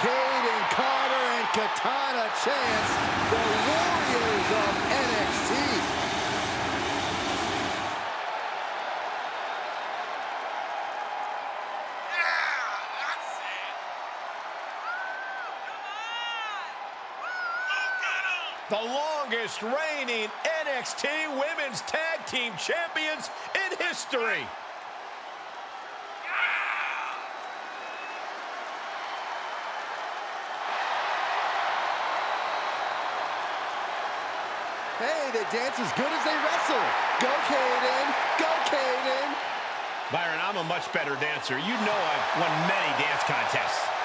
Kayden, Carter, and Katana chants the Warriors of NXT. The longest reigning NXT Women's Tag Team Champions in history. Hey, they dance as good as they wrestle. Go, Kayden. Go, Kayden. Byron, I'm a much better dancer. You know I've won many dance contests.